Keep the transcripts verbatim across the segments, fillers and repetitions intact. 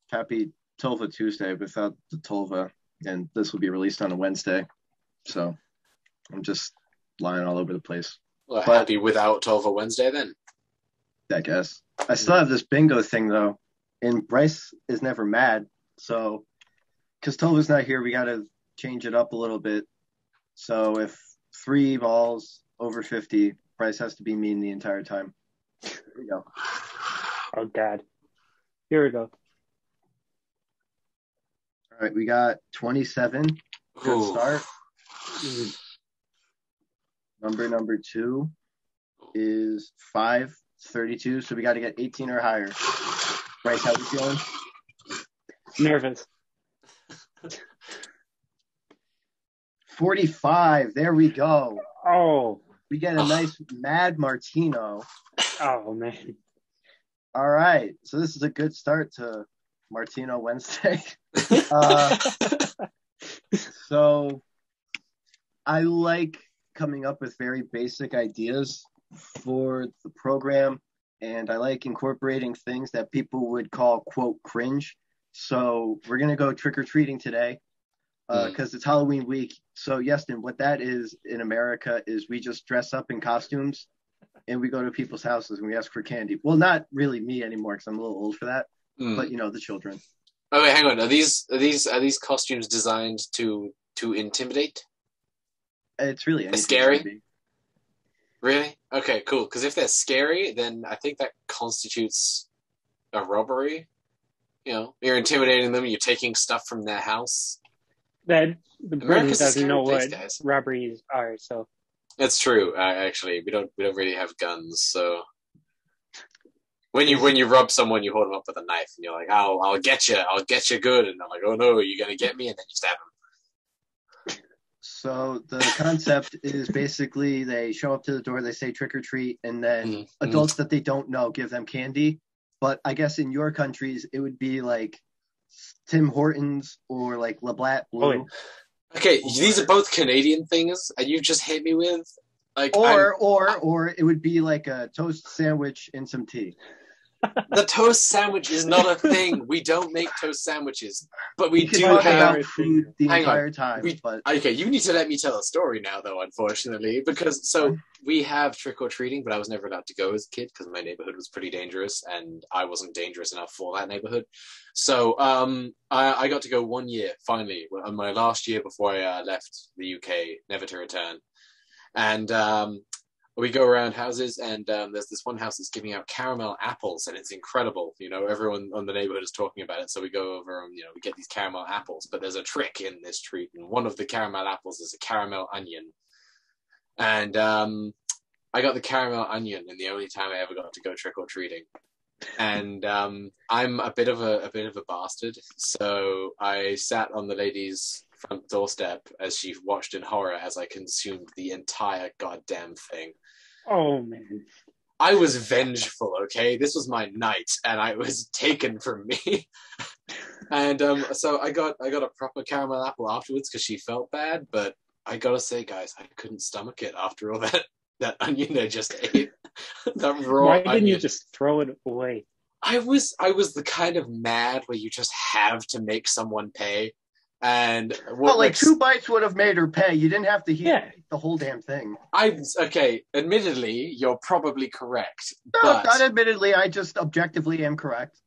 happy Tova Tuesday without the Tova, and this will be released on a Wednesday. So I'm just lying all over the place. Well, But- happy without Tova Wednesday then. I guess. I still have this bingo thing though, and Bryce is never mad. So, because Tova's not here, we got to change it up a little bit. So if three balls over fifty, Bryce has to be mean the entire time. Here we go. Oh, God. Here we go. All right, we got twenty-seven. Good Ooh. start. Number number two is five, thirty-two. So we got to get eighteen or higher. Bryce, how we feeling? Nervous. forty-five. There we go. Oh. We get a nice Mad Martino. Oh, man. All right. So this is a good start to Martino Wednesday. uh, so I like coming up with very basic ideas for the program, and I like incorporating things that people would call, quote, cringe. So we're going to go trick-or-treating today because uh, it's Halloween week. So, Yeston, what that is in America is we just dress up in costumes and we go to people's houses and we ask for candy. Well, not really me anymore because I'm a little old for that, Mm. but, you know, the children. Oh wait, hang on. Are these are these are these costumes designed to to intimidate? It's really anything Scary? to be. Really? Okay, cool. Because if they're scary, then I think that constitutes a robbery. You know, you're intimidating them. You're taking stuff from their house. That the Britain America's a doesn't scary know place, what guys. robberies are, so That's true. Uh, actually, we don't we don't really have guns, so when you when you rob someone, you hold them up with a knife, and you're like, "I'll I'll get you, I'll get you good," and they're like, "Oh no, you're gonna get me," and then you stab them. So the concept is basically they show up to the door, they say trick or treat, and then Mhm. adults that they don't know give them candy. But I guess in your countries, it would be like Tim Hortons or like LeBlanc Blue. Oh, Okay, these are both Canadian things, and you just hit me with like Or, or, or it would be like a toast sandwich and some tea. I'm- the toast sandwich is not a thing. We don't make toast sandwiches, but we We can do talk have. about food the Hang on. entire time, We- but Okay, you need to let me tell a story now, though, unfortunately, because so we have trick or treating, but I was never allowed to go as a kid because my neighborhood was pretty dangerous, and I wasn't dangerous enough for that neighborhood. So um, I, I got to go one year finally, on my last year before I uh, left the U K, never to return, and. Um, We go around houses, and um, there's this one house that's giving out caramel apples, and it's incredible. You know, everyone on the neighborhood is talking about it, so we go over and, you know, we get these caramel apples. But there's a trick in this treat, and one of the caramel apples is a caramel onion. And um, I got the caramel onion, and the only time I ever got to go trick-or-treating. And um, I'm a bit of a, a bit of a bastard, so I sat on the lady's front doorstep as she watched in horror as I consumed the entire goddamn thing. oh man. I was vengeful, okay? This was my night, and I, it was taken from me. and um, so I got I got a proper caramel apple afterwards because she felt bad, but I gotta say, guys, I couldn't stomach it after all that, that onion I just ate. that raw Why didn't onion. you just throw it away? I was I was the kind of mad where you just have to make someone pay. And what well, like makes- two bites would have made her pay. You didn't have to eat Yeah. the whole damn thing. I okay, admittedly, you're probably correct. No, but not admittedly. I just objectively am correct.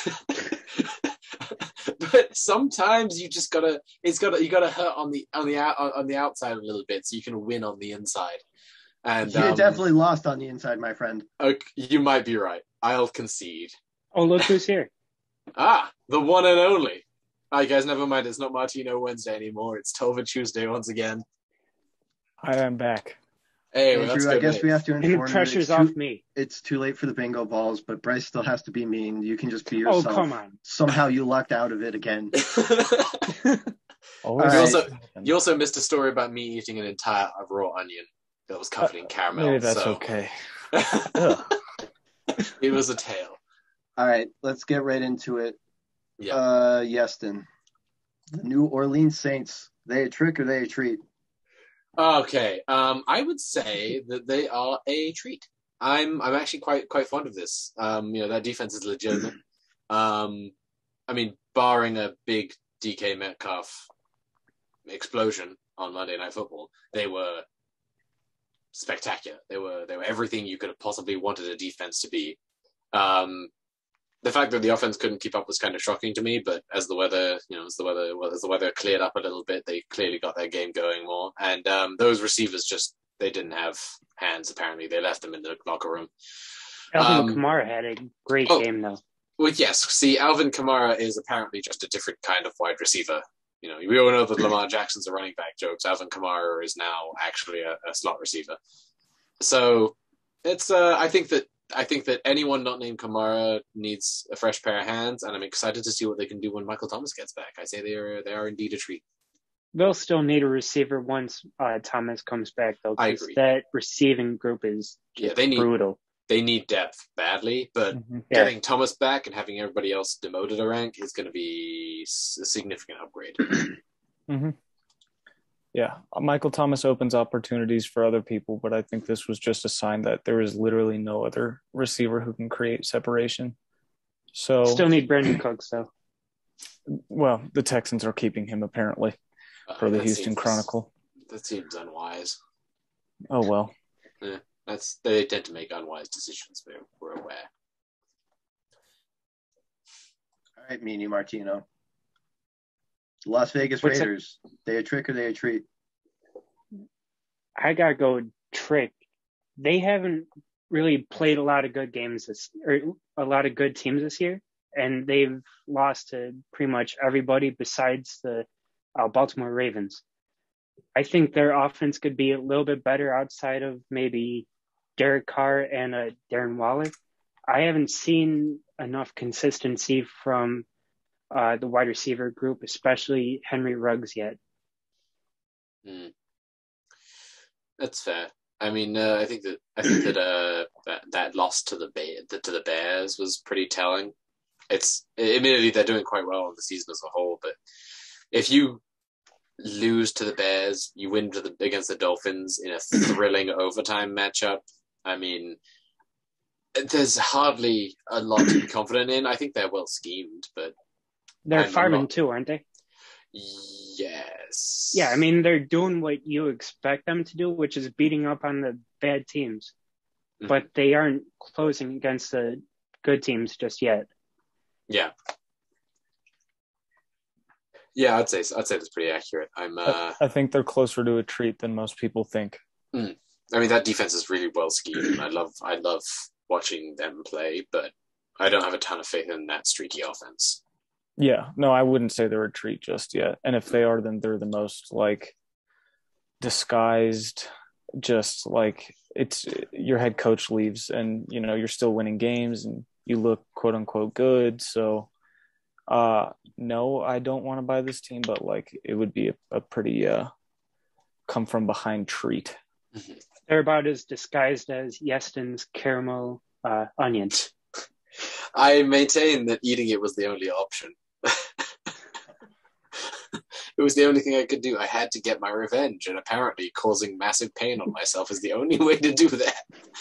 but sometimes you just gotta it's gotta you gotta hurt on the on the out on the outside a little bit so you can win on the inside. And You um, definitely lost on the inside, my friend. okay, you might be right. I'll concede. Oh, look who's here. Ah, the one and only. Alright guys, never mind, it's not Martino Wednesday anymore, it's Tova Tuesday once again. I am back. Hey, well, that's Andrew, I good, guess mate. we have to And the inform you. pressure's It's off too, me. it's too late for the bingo balls, but Bryce still has to be mean. You can just be Oh, yourself. come on. Somehow you lucked out of it again. Always You also- happen. You also missed a story about me eating an entire raw onion that was covered in caramel. Maybe that's so- okay. Ugh. It was a tale. All right, let's get right into it. Yeah. Uh, Yeston, the New Orleans Saints, they a trick or they a treat? Okay, um, I would say that they are a treat. I'm I'm actually quite quite fond of this. Um, you know, that defense is legitimate. Um, I mean, barring a big D K Metcalf explosion on Monday Night Football, they were spectacular. They were they were everything you could have possibly wanted a defense to be. Um, the fact that the offense couldn't keep up was kind of shocking to me, but as the weather, you know, as the weather well, as the weather cleared up a little bit, they clearly got their game going more. And um, those receivers just they didn't have hands. Apparently, they left them in the locker room. Alvin Um, Kamara had a great oh. game, though. Well, yes. See, Alvin Kamara is apparently just a different kind of wide receiver. You know, we all know that Lamar Jackson's a running back jokes. Alvin Kamara is now actually a, a slot receiver. So it's. Uh, I think that I think that anyone not named Kamara needs a fresh pair of hands, and I'm excited to see what they can do when Michael Thomas gets back. I say they are they are indeed a treat. They'll still need a receiver once uh, Thomas comes back, though, I because agree. that receiving group is just Yeah, they need brutal. they need depth badly, but Mhm. Yeah. getting Thomas back and having everybody else demoted a rank is going to be a significant upgrade. hmm Yeah, Michael Thomas opens opportunities for other people, but I think this was just a sign that there is literally no other receiver who can create separation. So, Still need Brandon Cooks, though. well, the Texans are keeping him apparently Uh, per the that Houston seems- Chronicle. That seems unwise. Oh well. That's they tend to make unwise decisions. We're, we're aware. All right, Meanie Martino. Las Vegas What's that? Raiders. They a trick or they a treat? I gotta go trick. They haven't really played a lot of good games this, or a lot of good teams this year, and they've lost to pretty much everybody besides the uh, Baltimore Ravens. I think their offense could be a little bit better outside of maybe Derek Carr and uh, Darren Waller. I haven't seen enough consistency from uh, the wide receiver group, especially Henry Ruggs, yet. Hmm. That's fair. I mean, uh, I think that I think that uh, that that loss to the Ba- to the Bears was pretty telling. It's admittedly they're doing quite well in the season as a whole, but if you lose to the Bears, you win to the against the Dolphins in a thrilling overtime matchup. I mean, there's hardly a lot to be confident in. I think they're well schemed, but They're I'm five not- and two, aren't they? yes, Yeah, I mean, they're doing what you expect them to do, which is beating up on the bad teams. Mhm. But they aren't closing against the good teams just yet. yeah, yeah. I'd say I'd say that's pretty accurate. I'm. Uh, I think they're closer to a treat than most people think. I mean, that defense is really well schemed, and I love I love watching them play, but I don't have a ton of faith in that streaky offense. Yeah, no, I wouldn't say they're a treat just yet. And if they are, then they're the most like disguised, just like it's your head coach leaves and, you know, you're still winning games and you look quote unquote good. So, uh, no, I don't want to buy this team, but like it would be a, a pretty uh, come from behind treat. They're about as disguised as Yeston's caramel uh, onions. I maintain that eating it was the only option. It was the only thing I could do. I had to get my revenge, and apparently causing massive pain on myself is the only way to do that.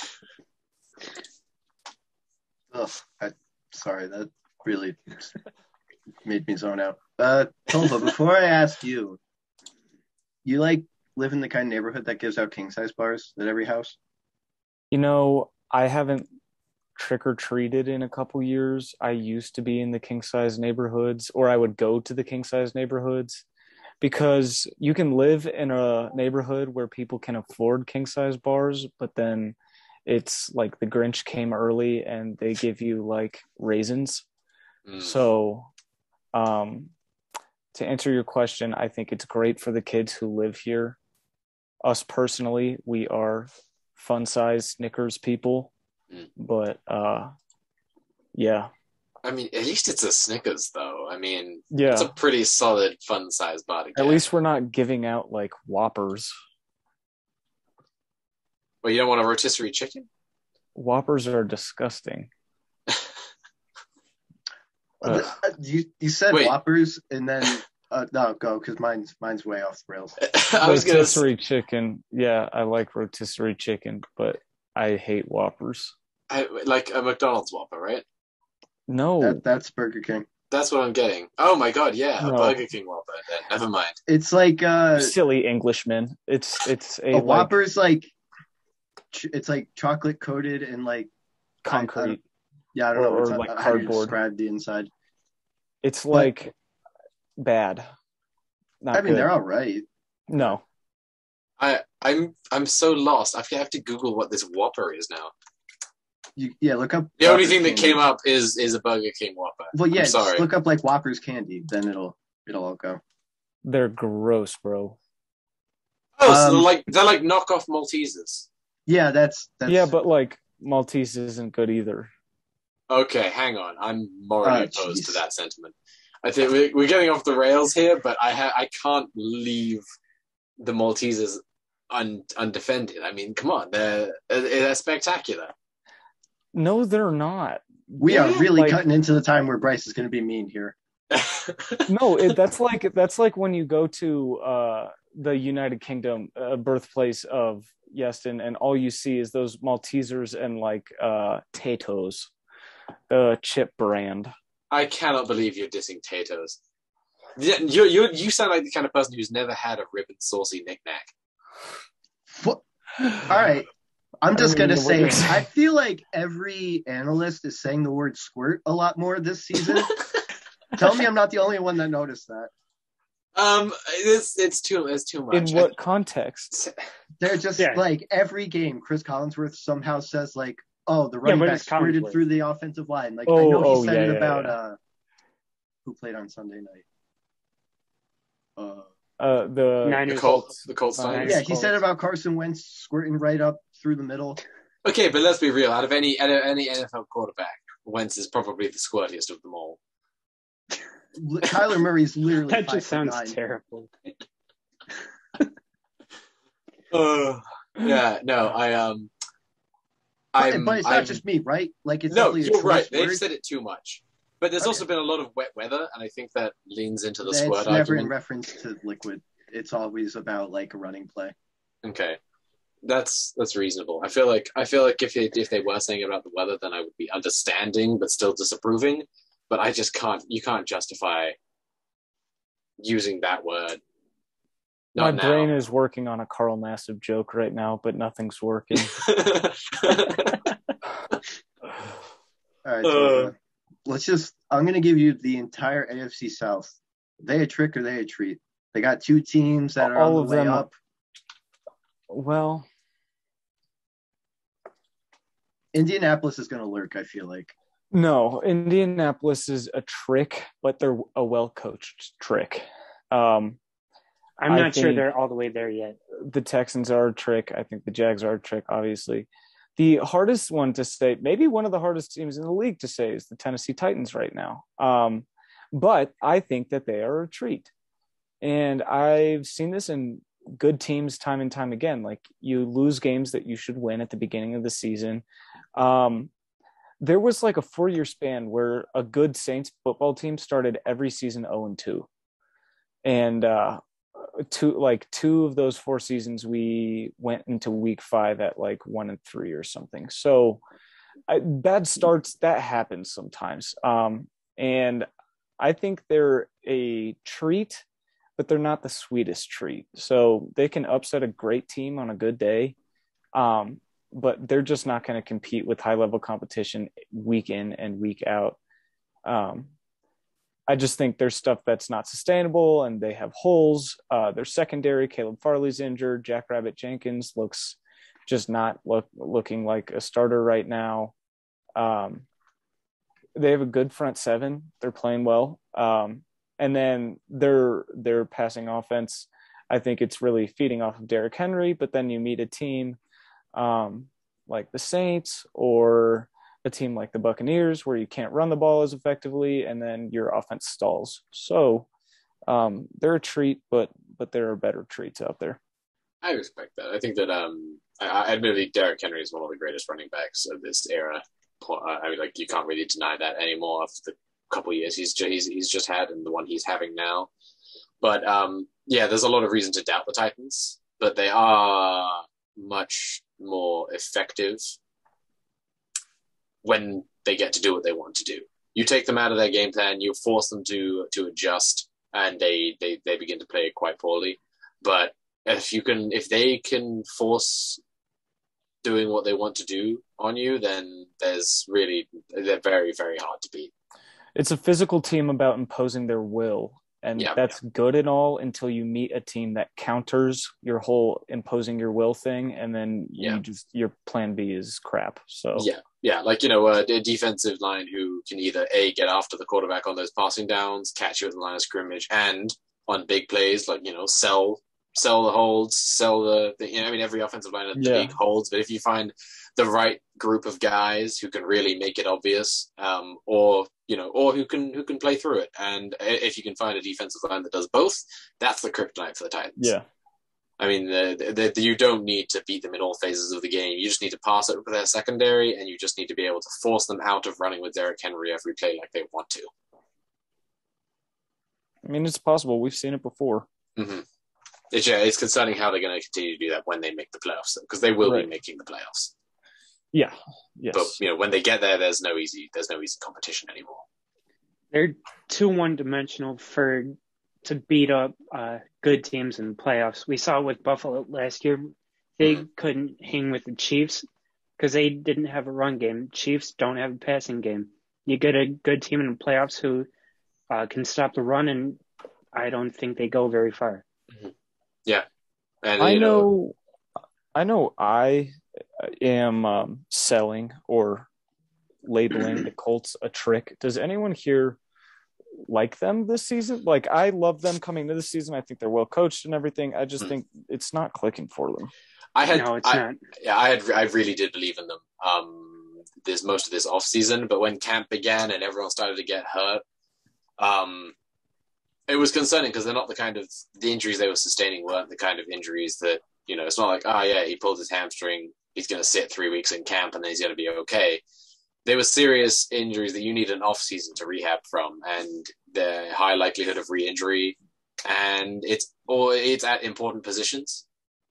Ugh, I, sorry, that really made me zone out. Uh, Tova, before I ask you, you like live in the kind of neighborhood that gives out king size bars at every house? You know, I haven't trick or treated in a couple years. I used to be in the king size neighborhoods, or I would go to the king size neighborhoods, because you can live in a neighborhood where people can afford king size bars, but then it's like the Grinch came early and they give you like raisins. Mm. So, um, to answer your question, I think it's great for the kids who live here. Us personally, we are fun size Snickers people. Mm. But uh yeah I mean, at least it's a Snickers, though. I mean, yeah it's a pretty solid, fun-sized body. at least we're not giving out like Whoppers. Well, you don't want a rotisserie chicken? Whoppers are disgusting. Uh, Uh, you you said Wait. Whoppers, and then uh, no, go because mine's mine's way off the rails. I was gonna say, rotisserie chicken, yeah, I like rotisserie chicken, but I hate Whoppers. I, like a McDonald's Whopper, right? No, That that's Burger King. That's what I'm getting. Oh my god, yeah, a No. Burger King Whopper. Then never mind. It's like uh, Silly Englishmen. It's it's a, a like Whopper's like, ch- it's like chocolate coated and like, concrete. yeah, I don't Or- know what's or how, like how to cardboard. describe the inside. It's like bad. Not I mean, good. they're all right. No. I I'm I'm so lost. I have to Google what this Whopper is now. You, yeah, look up. The only Whopper's thing that candy. came up is is a Burger King Whopper. Well, yeah, I'm just sorry. look up like Whopper's candy, then it'll it'll all go. They're gross, bro. Oh, so they're Um, like they're like knockoff Maltesers. Yeah, that's that's. Yeah, but like Maltese isn't good either. Okay, hang on. I'm morally Oh, opposed to jeez. that sentiment. I think we're, we're getting off the rails here, but I ha- I can't leave the Maltesers un- undefended. I mean, come on, they're they're spectacular. No, they're not. we are yeah, really like- cutting into the time where Bryce is going to be mean here. No, it, that's like that's like when you go to uh, the United Kingdom, uh, birthplace of Yeston, and all you see is those Maltesers and like uh, Tato's, the chip brand. I cannot believe you're dissing Tato's. Yeah, you you you sound like the kind of person who's never had a ribbon saucy knickknack. What? All right, I'm just I going to mean, what say you're it. saying. I feel like every analyst is saying the word squirt a lot more this season. Tell me I'm not the only one that noticed that. Um, it's it's too it's too much. In what context? They're just Yeah. like every game, Chris Collinsworth somehow says like, "Oh, the Yeah, running what back is squirted Collinsworth? through the offensive line." Like I Oh, know he oh, said yeah, it yeah, about yeah. uh, who played on Sunday night. Uh, Uh, the the Niners. Colts the Colts Uh, Titans. yeah, he said about Carson Wentz squirting right up through the middle. Okay, but let's be real. Out of any out of any N F L quarterback, Wentz is probably the squirtiest of them all. L- Kyler Murray's literally That five just foot sounds nine. terrible. Uh, yeah, no, I um, But, I'm, but it's I'm, not just me, right? Like it's no, definitely a you're right. choice They've word. said it too much, but there's Okay. also been a lot of wet weather, and I think that leans into the It's squirt never argument. in reference to liquid. It's always about like a running play. Okay, that's that's reasonable. I feel like I feel like if it, if they were saying about the weather, then I would be understanding but still disapproving. But I just can't. You can't justify using that word. my Not now. brain is working on a Carl Nassib joke right now, but nothing's working. All right, Uh. so uh, let's just. I'm gonna give you the entire A F C South. They a trick or they a treat. They got two teams that are All on of the way them- up. Well, Indianapolis is gonna lurk. I feel like. no, Indianapolis is a trick, but they're a well-coached trick. Um, I'm I not sure think- they're all the way there yet. the Texans are a trick. I think the Jags are a trick, obviously. The hardest one to say, maybe one of the hardest teams in the league to say, is the Tennessee Titans right now. Um, but I think that they are a treat. And I've seen this in good teams time and time again. Like, you lose games that you should win at the beginning of the season. Um, there was like a four-year span where a good Saints football team started every season oh and two. And uh, two like two of those four seasons we went into week five at like one and three or something. So I, bad starts, that happens sometimes. Um, and I think they're a treat, but they're not the sweetest treat. So they can upset a great team on a good day. Um, but they're just not going to compete with high level competition week in and week out. Um, I just think there's stuff that's not sustainable, and they have holes. Uh, their secondary, Caleb Farley's injured. Jackrabbit Jenkins looks just not look, looking like a starter right now. Um, they have a good front seven. They're playing well. Um, and then their their passing offense, I think it's really feeding off of Derrick Henry, but then you meet a team um, like the Saints or a team like the Buccaneers where you can't run the ball as effectively, and then your offense stalls. So um, they're a treat, but but there are better treats out there. I respect that. I think that um, I, I admittedly, Derrick Henry is one of the greatest running backs of this era. I mean, like, you can't really deny that anymore after the couple of years he's just, he's he's just had and the one he's having now. But um, yeah, there's a lot of reason to doubt the Titans, but they are much more effective when they get to do what they want to do. You take them out of their game plan, you force them to to adjust, and they they they begin to play quite poorly. But if you can, if they can force doing what they want to do on you, then there's really they're very very hard to beat. It's a physical team about imposing their will. And Yeah. that's good and all until you meet a team that counters your whole imposing your will thing, and then you Yeah. just your plan B is crap. So Yeah, yeah, like you know, uh, a defensive line who can either a get after the quarterback on those passing downs, catch you at the line of scrimmage, and on big plays, like you know, sell sell the holds, sell the, the you know, I mean, every offensive line has Yeah. big holds, but if you find the right group of guys who can really make it obvious, um, or you know, or who can who can play through it, and if you can find a defensive line that does both, that's the kryptonite for the Titans. yeah, I mean, the, the, the, you don't need to beat them in all phases of the game. You just need to pass it with their secondary, and you just need to be able to force them out of running with Derrick Henry every play like they want to. I mean it's possible. We've seen it before. Mm-hmm. It's, yeah, it's concerning how they're going to continue to do that when they make the playoffs, because they will Right. be making the playoffs. Yeah, yes, But you know, when they get there, there's no easy, there's no easy competition anymore. They're too one-dimensional for to beat up uh, good teams in playoffs. We saw with Buffalo last year; they Mhm. couldn't hang with the Chiefs because they didn't have a run game. Chiefs don't have a passing game. You get a good team in the playoffs who uh, can stop the run, and I don't think they go very far. And I you know, know, I know. I am um, selling or labeling the Colts a trick. Does anyone here like them this season? Like, I love them coming into the season. I think they're well coached and everything. I just Hmm. think it's not clicking for them. I had, No, it's I, not. yeah, I had, I really did believe in them. Um, there's most of this off season, but when camp began and everyone started to get hurt, um, it was concerning because they're not the kind of the injuries they were sustaining weren't the kind of injuries that you know. It's not like, oh yeah, he pulled his hamstring, he's going to sit three weeks in camp and then he's going to be okay. They were serious injuries that you need an off season to rehab from, and the high likelihood of re-injury, and it's or it's at important positions.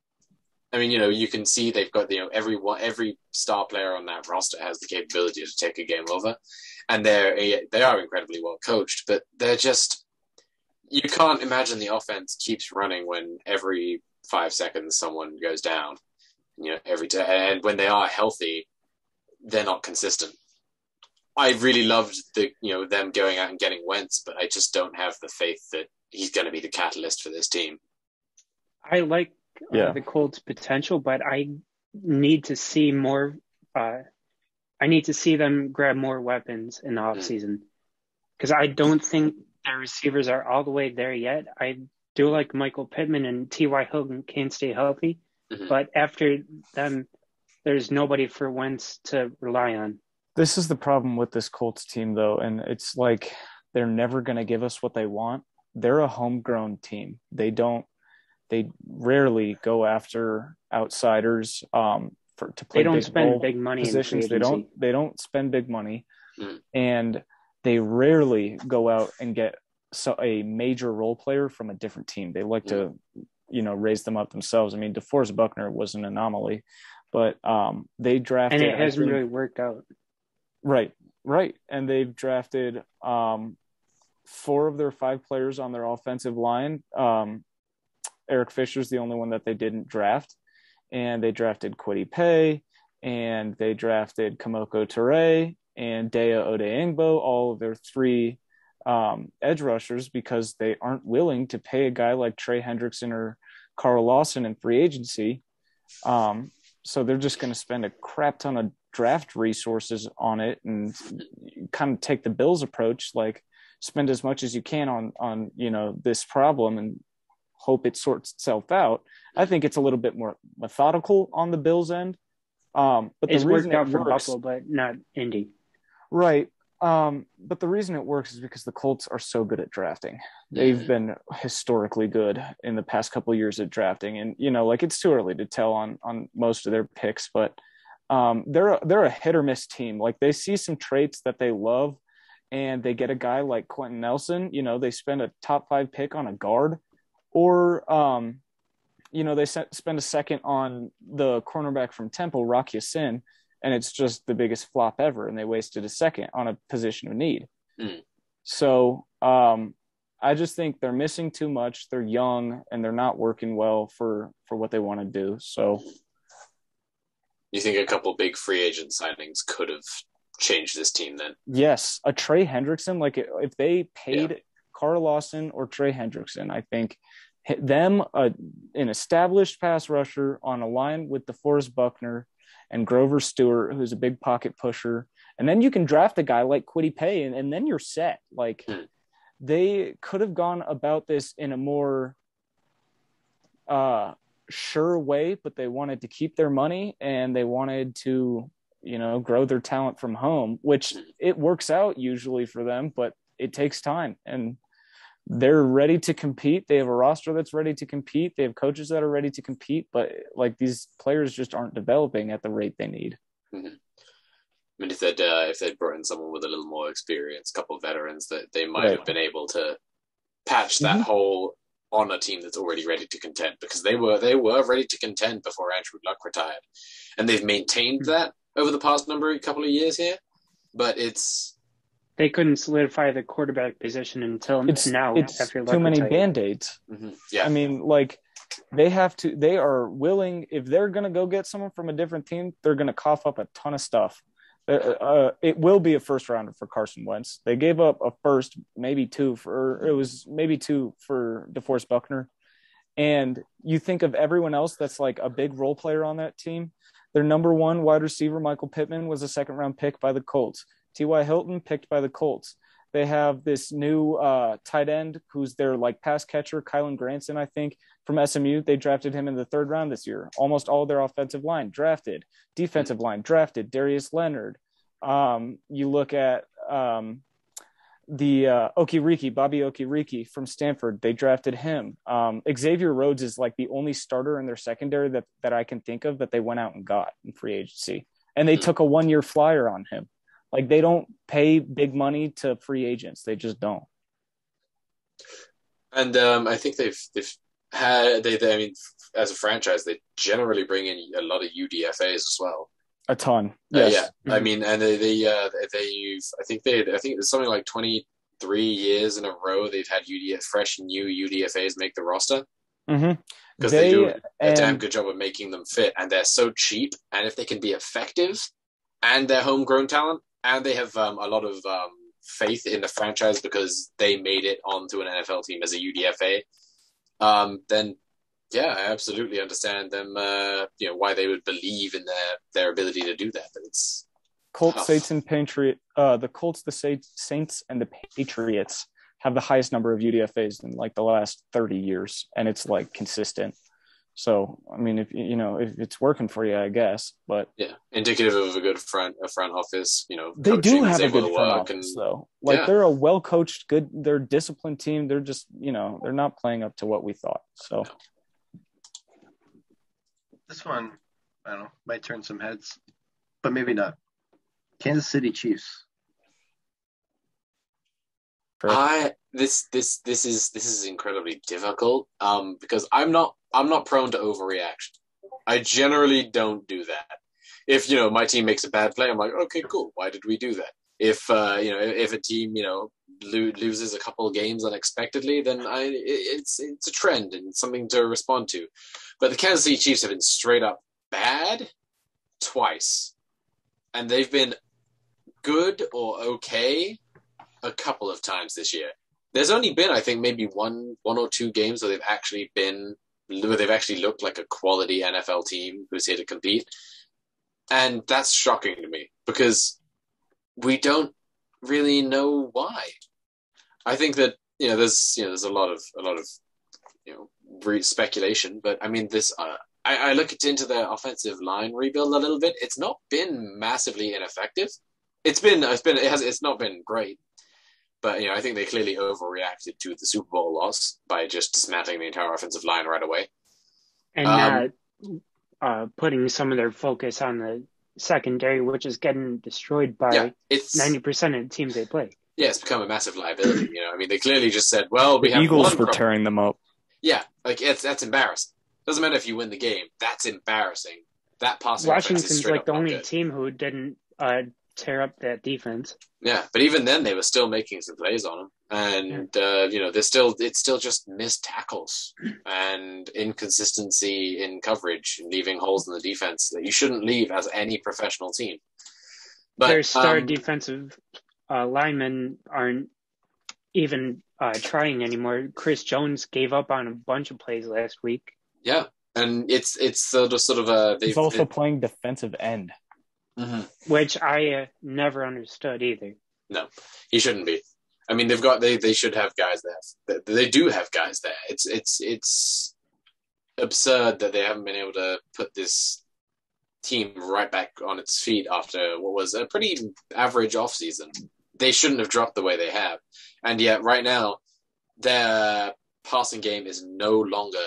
I mean, you know, you can see they've got, you know, every one, every star player on that roster has the capability to take a game over, and they're they are incredibly well coached, but they're just, you can't imagine the offense keeps running when every five seconds someone goes down, you know, every day, and when they are healthy, they're not consistent. I really loved the, you know, them going out and getting Wentz, but I just don't have the faith that he's going to be the catalyst for this team. I like uh, Yeah. the Colts' potential, but I need to see more. Uh, I need to see them grab more weapons in the offseason because I don't think their receivers are all the way there yet. I do like Michael Pittman and T Y. Hilton can stay healthy, Mhm. but after them, there's nobody for Wentz to rely on. This is the problem with this Colts team, though, and it's like they're never going to give us what they want. They're a homegrown team. They don't. They rarely go after outsiders um, for to play. They don't big spend role big money in positions. free They don't. agency. They don't spend big money, Mm. and they rarely go out and get so a major role player from a different team. They like to, you know, raise them up themselves. I mean, DeForest Buckner was an anomaly, but um, they drafted. And it I hasn't think- really worked out. Right, right. And they've drafted um, four of their five players on their offensive line. Um, Eric Fisher's the only one that they didn't draft. And they drafted Kwity Paye, and they drafted Kamoko Toure and Daya Odeingbo, all of their three um, edge rushers, because they aren't willing to pay a guy like Trey Hendrickson or Carl Lawson in free agency. Um, so they're just going to spend a crap ton of draft resources on it and kind of take the Bills approach, like spend as much as you can on, on, you know, this problem and hope it sorts itself out. I think it's a little bit more methodical on the Bills end. Um, but It's the reason worked out it for works, Buffalo, but not Indy. right. Um, but the reason it works is because the Colts are so good at drafting. They've been historically good in the past couple of years at drafting, and you know, like it's too early to tell on on most of their picks, but um, they're a, they're a hit or miss team. Like they see some traits that they love, and they get a guy like Quentin Nelson. You know, they spend a top five pick on a guard, or um, you know, they spend a second on the cornerback from Temple, Rock Ya-Sin, and it's just the biggest flop ever, and they wasted a second on a position of need. Mm. So um, I just think they're missing too much. They're young, and they're not working well for, for what they want to do. So you think a couple big free agent signings could have changed this team then? Yes, a Trey Hendrickson, like if they paid Yeah. Carl Lawson or Trey Hendrickson, I think them uh, an established pass rusher on a line with DeForest Buckner and Grover Stewart, who's a big pocket pusher, and then you can draft a guy like Kwity Paye, and, and then you're set. Like Hmm. they could have gone about this in a more uh, sure way, but they wanted to keep their money and they wanted to, you know, grow their talent from home, which it works out usually for them, but it takes time. And they're ready to compete. They have a roster that's ready to compete. They have coaches that are ready to compete, but like these players just aren't developing at the rate they need. Mm-hmm. I mean, if they'd uh, if they'd brought in someone with a little more experience, a couple of veterans, that they might Right. have been able to patch that Mhm. hole on a team that's already ready to contend, because they were they were ready to contend before Andrew Luck retired, and they've maintained Mm-hmm. that over the past number couple of years here. But it's They couldn't solidify the quarterback position until It's now. it's after too Luck many retired. band-aids. mhm, yeah, I mean, like they have to, they are willing, if they're going to go get someone from a different team, they're going to cough up a ton of stuff. Uh, uh, it will be a first rounder for Carson Wentz. They gave up a first, maybe two for, it was maybe two for DeForest Buckner. And you think of everyone else that's like a big role player on that team. Their number one wide receiver, Michael Pittman, was a second round pick by the Colts. T Y. Hilton picked by the Colts. They have this new uh, tight end who's their like pass catcher, Kylan Granson, I think, from S M U. They drafted him in the third round this year. Almost all their offensive line drafted. Defensive line drafted. Darius Leonard. Um, you look at um, the uh, Okiriki, Bobby Okiriki from Stanford. They drafted him. Um, Xavier Rhodes is like the only starter in their secondary that, that I can think of that they went out and got in free agency. And they Hmm. took a one-year flyer on him. Like they don't pay big money to free agents. They just don't. and um, I think they've they've had they, they I mean, as a franchise, they generally bring in a lot of U D F As as well. A ton. Uh, Yes. yeah, I mean, and they they uh, they've I think they I think it's something like twenty three years in a row they've had U D F fresh new U D F As make the roster, Mm-hmm. because they, do a and, damn good job of making them fit, and they're so cheap. And if they can be effective, and they're homegrown talent, and they have um, a lot of um, faith in the franchise because they made it onto an N F L team as a U D F A, um, then yeah, I absolutely understand them. Uh, you know why they would believe in their their ability to do that, but it's Colts, tough. Saints, and Patriot. Uh, the Colts, the Saints, and the Patriots have the highest number of U D F As in like the last thirty years, and it's like consistent. So, I mean, if you know, if it's working for you, I guess. But yeah, indicative of a good front a front office. You know, they do coaching is have a able good to front work office, and though. Like yeah. they're a well coached, good, they're a disciplined team. They're just, you know, they're not playing up to what we thought. So, This one, I don't know, might turn some heads, but maybe not. Kansas City Chiefs. I this this this is this is incredibly difficult um because I'm not I'm not prone to overreaction. I generally don't do that. If you know my team makes a bad play, I'm like, okay, cool. Why did we do that? If uh, you know if a team you know lo- loses a couple of games unexpectedly, then I it, it's it's a trend and something to respond to. But the Kansas City Chiefs have been straight up bad twice, and they've been good or okay a couple of times this year. There's only been, I think, maybe one, one or two games where they've actually been, where they've actually looked like a quality N F L team who's here to compete, and that's shocking to me because we don't really know why. I think that you know, there's you know, there's a lot of a lot of you know re- speculation, but I mean, this uh, I, I look into the offensive line rebuild a little bit. It's not been massively ineffective. It's been, it's been, it has, it's not been great. But, you know, I think they clearly overreacted to the Super Bowl loss by just dismantling the entire offensive line right away. and Um, not uh, putting some of their focus on the secondary, which is getting destroyed by Yeah, it's ninety percent of the teams they play. yeah, it's become a massive liability. You know, I mean, they clearly just said, "Well, we the have Eagles one were pro-" tearing them up. Yeah, like it's that's embarrassing. Doesn't matter if you win the game. That's embarrassing. that passing offense is Washington's straight like up the not only good. team who didn't uh, tear up that defense. Yeah, but even then they were still making some plays on them, and yeah. uh, you know, there's still it's still just missed tackles and inconsistency in coverage, and leaving holes in the defense that you shouldn't leave as any professional team. But their star um, defensive uh, linemen aren't even uh, trying anymore. Chris Jones gave up on a bunch of plays last week. Yeah, and it's it's sort of sort of a. He's also it, playing defensive end. Mm-hmm. Which I uh, never understood either. No, he shouldn't be. I mean, they've got they, they should have guys there. They, they do have guys there. It's it's it's absurd that they haven't been able to put this team right back on its feet after what was a pretty average offseason. They shouldn't have dropped the way they have, and yet right now their passing game is no longer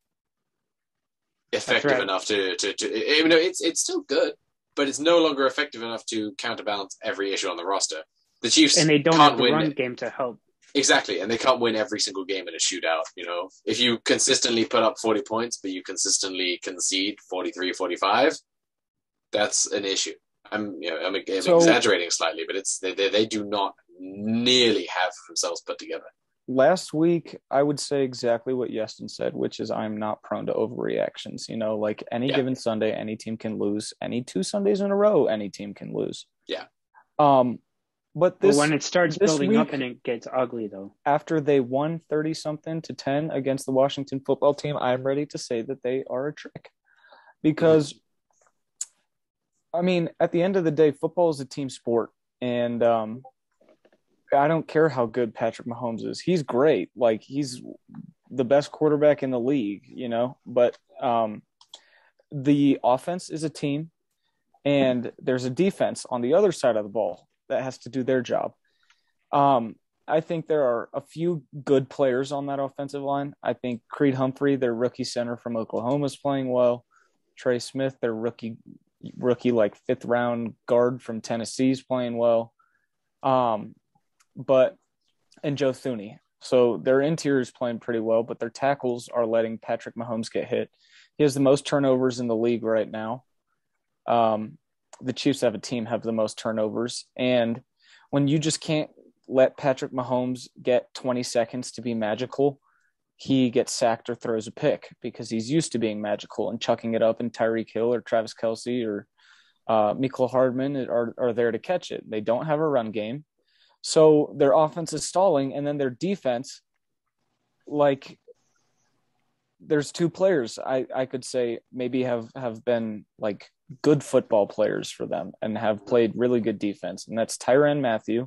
effective right. enough to to. to you know, it's it's still good. But it's no longer effective enough to counterbalance every issue on the roster. The Chiefs and they don't can't have the win run game to help. Exactly, and they can't win every single game in a shootout. You know, if you consistently put up forty points, but you consistently concede forty-three, forty-five, that's an issue. I'm, you know, I'm, I'm so, exaggerating slightly, but it's they, they they do not nearly have themselves put together. Last week, I would say exactly what Yeston said, which is I'm not prone to overreactions. You know, like any yeah. given Sunday, any team can lose. Any two Sundays in a row, any team can lose. Yeah. Um, but this well, when it starts building week, up and it gets ugly, though. After they won thirty something to ten against the Washington football team, I'm ready to say that they are a trick. Because, mm-hmm. I mean, at the end of the day, football is a team sport, and um. I don't care how good Patrick Mahomes is. He's great. Like, he's the best quarterback in the league, you know, but um, the offense is a team and there's a defense on the other side of the ball that has to do their job. Um, I think there are a few good players on that offensive line. I think Creed Humphrey, their rookie center from Oklahoma, is playing well. Trey Smith, their rookie, rookie like fifth round guard from Tennessee, is playing well. Um, But and Joe Thuney. So their interior is playing pretty well, but their tackles are letting Patrick Mahomes get hit. He has the most turnovers in the league right now. Um, the Chiefs have a team have the most turnovers. And when you just can't let Patrick Mahomes get twenty seconds to be magical, he gets sacked or throws a pick because he's used to being magical and chucking it up, and Tyreek Hill or Travis Kelce or uh, Mecole Hardman are, are there to catch it. They don't have a run game. So their offense is stalling, and then their defense, like, there's two players I, I could say maybe have, have been, like, good football players for them and have played really good defense, and that's Tyrann Mathieu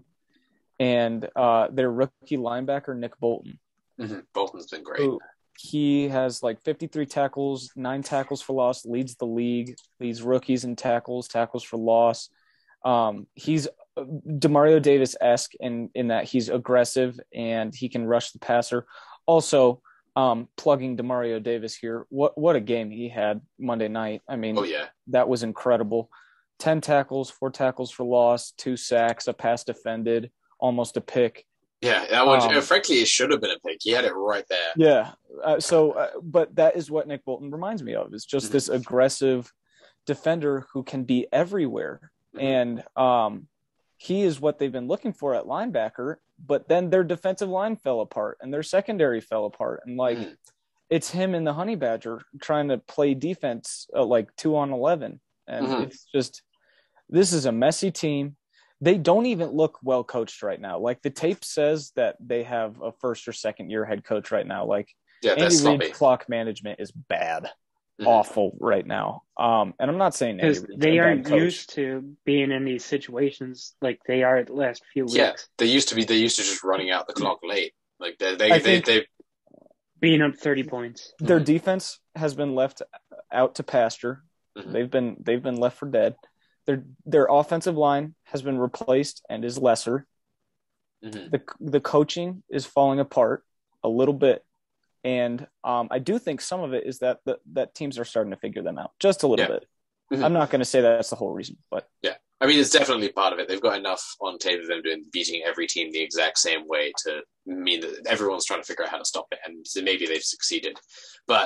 and uh, their rookie linebacker, Nick Bolton. Mm-hmm. Bolton's been great. Who, he has, like, fifty-three tackles, nine tackles for loss, leads the league, leads rookies in tackles, tackles for loss. Um, he's Demario Davis-esque in, in that he's aggressive and he can rush the passer. Also, um, plugging Demario Davis here, what what a game he had Monday night. I mean, oh, yeah. That was incredible. ten tackles, four tackles for loss, two sacks, a pass defended, almost a pick. Yeah, that one, um, frankly, it should have been a pick. He had it right there. Yeah. Uh, so, uh, but that is what Nick Bolton reminds me of, is just mm-hmm. this aggressive defender who can be everywhere. Mm-hmm. And, um, he is what they've been looking for at linebacker, but then their defensive line fell apart and their secondary fell apart. And like, mm. it's him and the Honey Badger trying to play defense uh, like two on eleven. And mm-hmm. it's just, this is a messy team. They don't even look well coached right now. Like, the tape says that they have a first or second year head coach right now. Like, yeah, Andy Reid's clock management is bad. Mm-hmm. Awful right now. Um, and I'm not saying because they aren't used to being in these situations like they are the last few weeks. Yeah, they used to be. They used to just running out the clock late. Like they, they, they, they being up thirty points. Their mm-hmm. defense has been left out to pasture. Mm-hmm. They've been they've been left for dead. Their their offensive line has been replaced and is lesser. Mm-hmm. The the coaching is falling apart a little bit. And um, I do think some of it is that the, that teams are starting to figure them out just a little yeah. bit. Mm-hmm. I'm not going to say that that's the whole reason, but yeah, I mean, it's definitely part of it. They've got enough on tape of them doing beating every team the exact same way to mean that everyone's trying to figure out how to stop it, and so maybe they've succeeded. But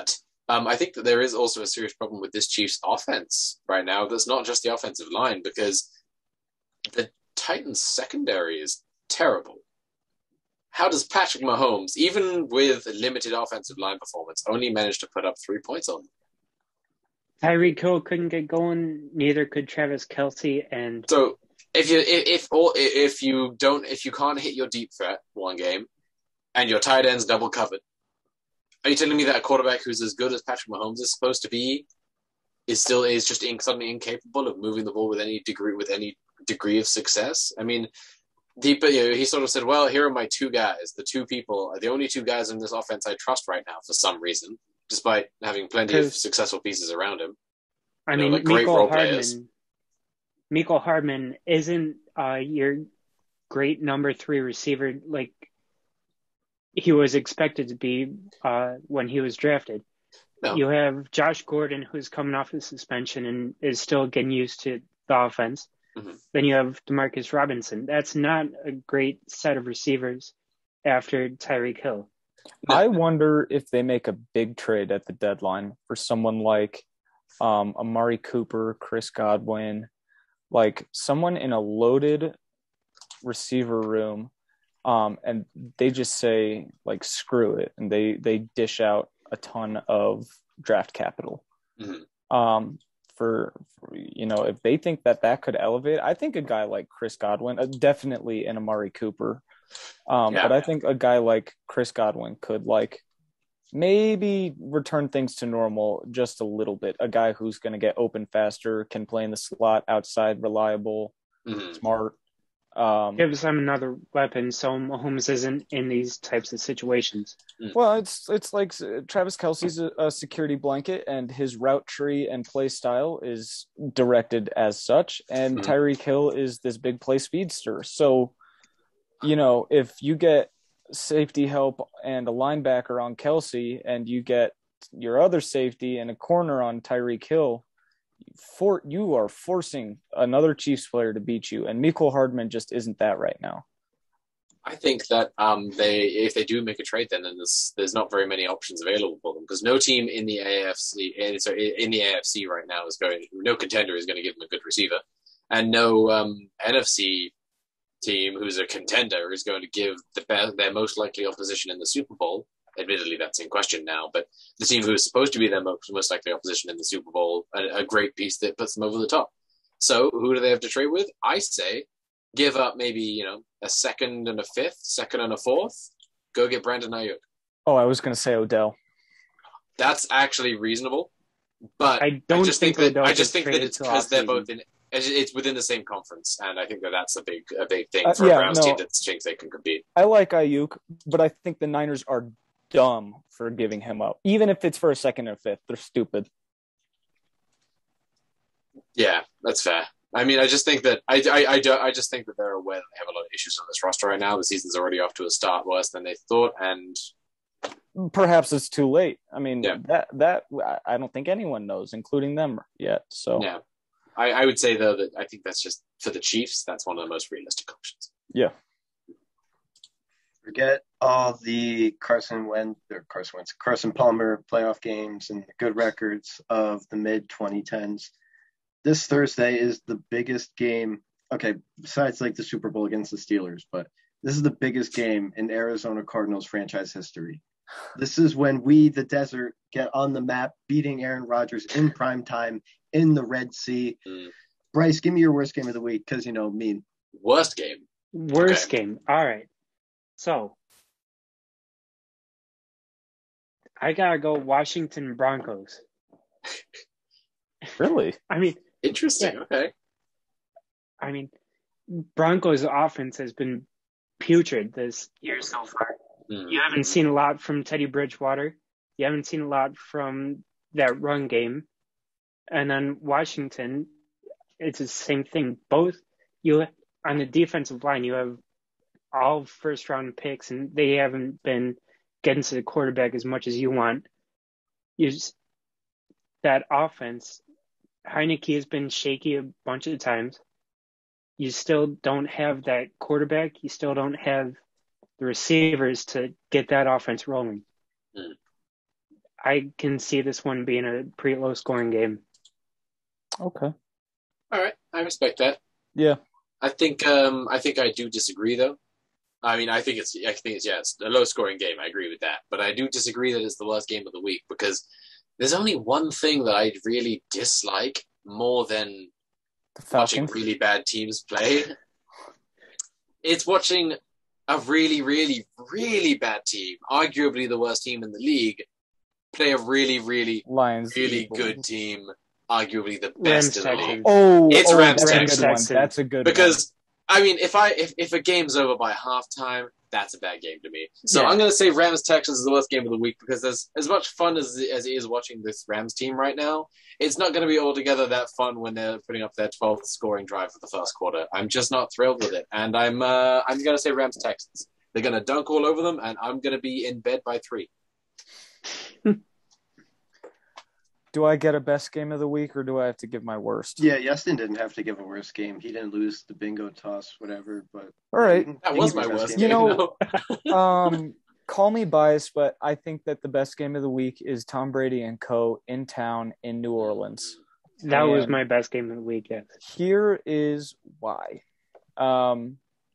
Um, I think that there is also a serious problem with this Chiefs offense right now. That's not just the offensive line, because the Titans secondary is terrible. How does Patrick Mahomes, even with limited offensive line performance, only manage to put up three points on them? Tyreek Hill couldn't get going. Neither could Travis Kelce. And so if you if if, or if you don't if you can't hit your deep threat one game, and your tight ends double covered, are you telling me that a quarterback who's as good as Patrick Mahomes is supposed to be is still is just in, suddenly incapable of moving the ball with any degree with any degree of success? I mean, he, you know, he sort of said, "Well, here are my two guys, the two people, the only two guys in this offense I trust right now for some reason, despite having plenty of successful pieces around him." I you know, mean, like great Mecole role Hardman. players. Mecole Hardman isn't uh, your great number three receiver like he was expected to be uh, when he was drafted. No. You have Josh Gordon, who's coming off a suspension and is still getting used to the offense. Mm-hmm. Then you have Demarcus Robinson. That's not a great set of receivers after Tyreek Hill. No. I wonder if they make a big trade at the deadline for someone like um, Amari Cooper, Chris Godwin, like someone in a loaded receiver room, um, and they just say, like, screw it, and they, they dish out a ton of draft capital. Mm-hmm. Um, for, for, you know, if they think that that could elevate, I think a guy like Chris Godwin, uh, definitely an Amari Cooper, um, yeah, but I yeah. think a guy like Chris Godwin could, like, maybe return things to normal just a little bit. A guy who's going to get open faster, can play in the slot, outside, reliable, mm-hmm. smart. Um, Gives them another weapon, so Mahomes isn't in these types of situations. Well, it's it's like Travis Kelce's a, a security blanket, and his route tree and play style is directed as such. And mm-hmm. Tyreek Hill is this big play speedster. So, you know, if you get safety help and a linebacker on Kelce, and you get your other safety and a corner on Tyreek Hill, for you are forcing another Chiefs player to beat you, and Mecole Hardman just isn't that right now. I think that um, they, if they do make a trade, then, then there's there's not very many options available for them, because no team in the A F C, in, sorry, in the A F C right now is going, no contender is going to give them a good receiver, and no um, N F C team who's a contender is going to give the best, their most likely opposition in the Super Bowl. Admittedly, that's in question now, but the team who is supposed to be their most, most likely opposition in the Super Bowl, a, a great piece that puts them over the top. So who do they have to trade with? I say give up maybe, you know, a second and a fifth, second and a fourth. Go get Brandon Ayuk. Oh, I was going to say Odell. That's actually reasonable, but I don't I just think, think that Odell I just gets think that traded it's till because they're offseason. both in. It's within the same conference, and I think that that's a big a big thing Uh, for yeah, a Browns no. team that thinks they can compete. I like Ayuk, but I think the Niners are dumb for giving him up. Even if it's for a second or fifth, they're stupid. Yeah, that's fair. I mean, I just think that I, I, I, do, I just think that they're aware that they have a lot of issues on this roster right now. The season's already off to a start worse than they thought, and Perhaps it's too late. I mean, Yeah. that that I don't think anyone knows, including them yet. So yeah, I, I would say though that I think that's just for the Chiefs. That's one of the most realistic options. yeah. Forget all the Carson Wentz or Carson Wentz, Carson Palmer playoff games and the good records of the mid twenty tens. This Thursday is the biggest game. Okay, besides like the Super Bowl against the Steelers, but this is the biggest game in Arizona Cardinals franchise history. This is when we, the desert, get on the map, beating Aaron Rodgers in prime time in the Red Sea. Mm. Bryce, give me your worst game of the week because, you know, mean. Worst game. Worst Okay. game. All right. So I gotta go Washington Broncos. Really? I mean, Interesting. Yeah. Okay. I mean, Broncos offense has been putrid this year so far. Mm. You haven't seen a lot from Teddy Bridgewater. You haven't seen a lot from that run game. And then Washington, it's the same thing. Both you on the defensive line, you have all first round picks, and they haven't been getting to the quarterback as much as you want. You just, that offense, Heineke has been shaky a bunch of times. You still don't have that quarterback. You still don't have the receivers to get that offense rolling. Mm. I can see this one being a pretty low scoring game. Okay. All right, I respect that. Yeah. I think um, I think I do disagree though. I mean, I think it's I think it's yeah, it's a low scoring game. I agree with that, but I do disagree that it's the worst game of the week because there's only one thing that I really dislike more than The watching Falcons. really bad teams play. It's watching a really, really, really bad team, arguably the worst team in the league, play a really, really, Lions. really Eagles. good team, arguably the Rams best in the league. Texans. Oh, It's oh, Rams, that's a Texans. good one. That's a good Because I mean, if I if, if a game's over by halftime, that's a bad game to me. So Yeah. I'm going to say Rams Texans is the worst game of the week because as as much fun as as it is watching this Rams team right now, it's not going to be altogether that fun when they're putting up their twelfth scoring drive for the first quarter. I'm just not thrilled with it, and I'm uh, I'm going to say Rams Texans. They're going to dunk all over them, and I'm going to be in bed by three. one. Do I get a best game of the week or do I have to give my worst? Yeah, Yestin didn't have to give a worst game. He didn't lose the bingo toss, whatever. But All right. you can- That you was can my give worst best You game. know- though. Um, call me biased, but I think that the best game of the week is Tom Brady and co. in town in New Orleans. That was And my best game of the week, yes. Here is why. Um,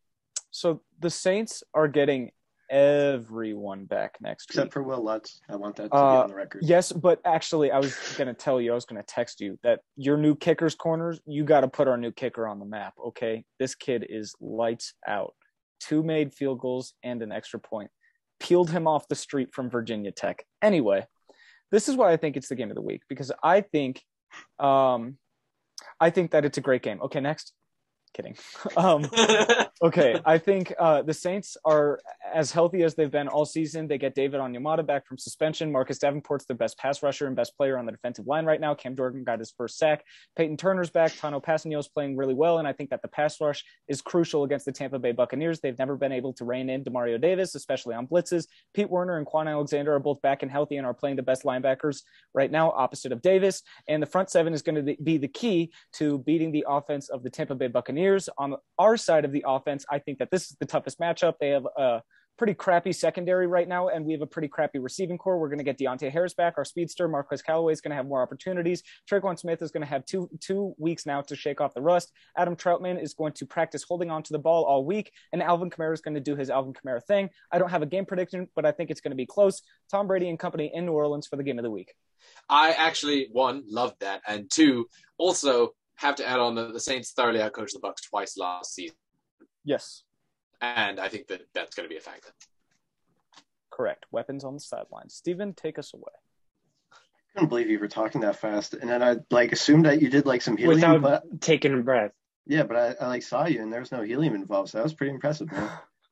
so the Saints are getting everyone back next Except week. for Will Lutz. I want that to Uh, be on the record. Yes, but actually, I was going to tell you, I was going to text you that your new kicker's corners, you got to put our new kicker on the map, okay? This kid is lights out. Two made field goals and an extra point. Peeled him off the street from Virginia Tech. Anyway, this is why I think it's the game of the week, because I think um, I think that it's a great game. Okay, next. Kidding. Um, okay, I think uh, the Saints are as healthy as they've been all season. They get David Onyemata back from suspension. Marcus Davenport's the best pass rusher and best player on the defensive line right now. Cam Jordan got his first sack. Peyton Turner's back. Tano Passanio's playing really well, and I think that the pass rush is crucial against the Tampa Bay Buccaneers. They've never been able to rein in Demario Davis, especially on blitzes. Pete Werner and Quan Alexander are both back and healthy and are playing the best linebackers right now opposite of Davis, and the front seven is going to be the key to beating the offense of the Tampa Bay Buccaneers. On our side of the offense, I think that this is the toughest matchup. They have a pretty crappy secondary right now, and we have a pretty crappy receiving core. We're going to get Deontay Harris back, our speedster. Marquez Callaway is going to have more opportunities. Tre'Quan Smith is going to have two two weeks now to shake off the rust. Adam Troutman is going to practice holding on to the ball all week, and Alvin Kamara is going to do his Alvin Kamara thing. I don't have a game prediction, but I think it's going to be close. Tom Brady and company in New Orleans for the game of the week. I actually, one, loved that, and two, also have to add on that the Saints thoroughly outcoached the Bucs twice last season, Yes, and I think that that's going to be a factor. correct. Weapons on the sidelines. Steven, take us away. I couldn't believe you were talking that fast. And then I like assumed that you did like some helium, Without but taking a breath. yeah, but I, I like saw you and there was no helium involved, so that was pretty impressive, man.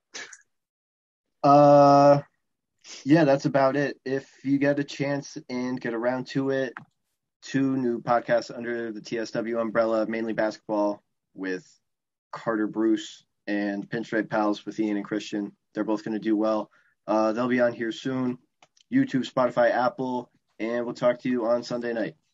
Uh, yeah, that's about it. If you get a chance and get around to it, two new podcasts under the T S W umbrella, mainly basketball with Carter Bruce and Pinstripe Pals with Ian and Christian. They're both going to do well. Uh, they'll be on here soon. YouTube, Spotify, Apple, and we'll talk to you on Sunday night.